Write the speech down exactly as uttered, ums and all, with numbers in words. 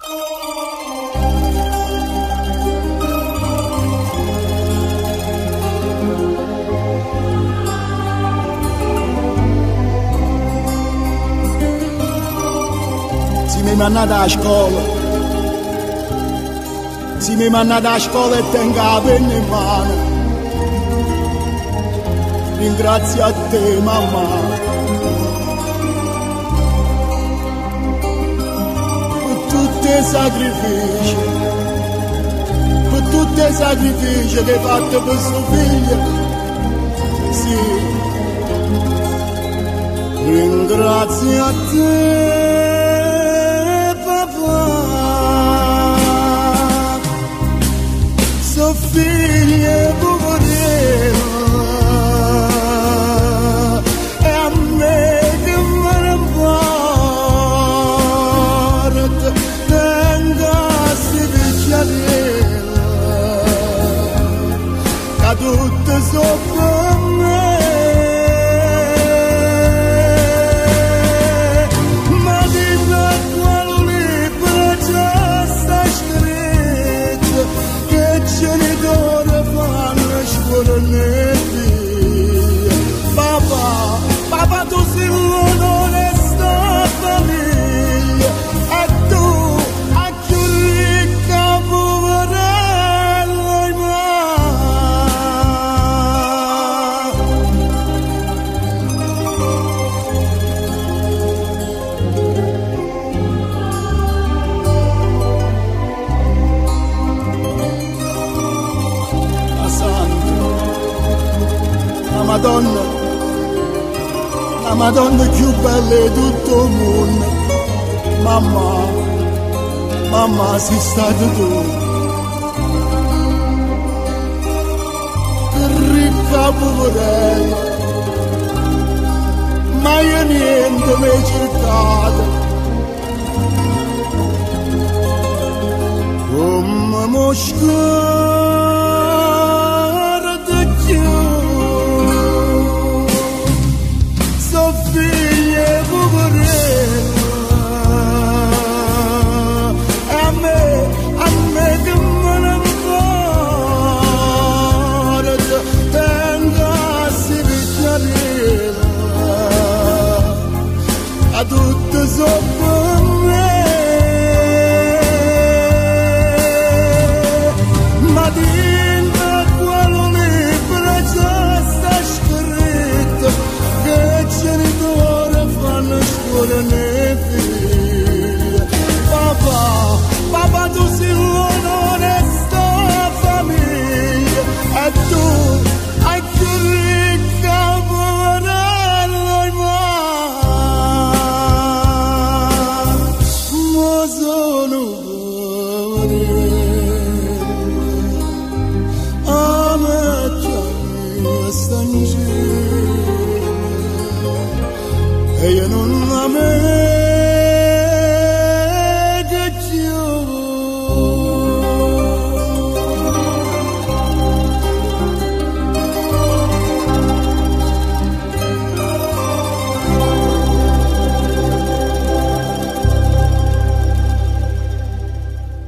Mi manda a scuola, si mi manda a scuola e tengo la penna in mano, ringrazio a te mamma, per tutti i sacrifici, per tutti i sacrifici che hai fatto per suo figlio, sì, ringrazio a te. Figlia poverina e a me che me ne importa tengassi picciarella che tutte sopra me ma dimmi a quale libro già sta scritto che genitore fanno scuola nei figli. Papà, papà tu sei l'onore sta famiglia e tu a più ricca poverella in La Madonna, la Madonna più bella di tutto il mondo, mamma, mamma sei stata tu, che ricca poverella, ma io niente mi hai cercato, come mosca. Figlia poverella e a me, a me che me ne importa tengassi picciarella a tutte sopra me ma dimmi quello libro già sta scritto che genitore fanno scuola nei figli. Papà, papà tu sei l'onore sta famiglia e tu hai più ricca poverella in mano. Ma sono poverella, a me già sta in giro e io non la me